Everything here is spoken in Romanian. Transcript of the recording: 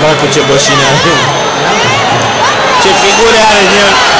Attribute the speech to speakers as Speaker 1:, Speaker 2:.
Speaker 1: Bă, cu ce bășine are. Ce figure are în el.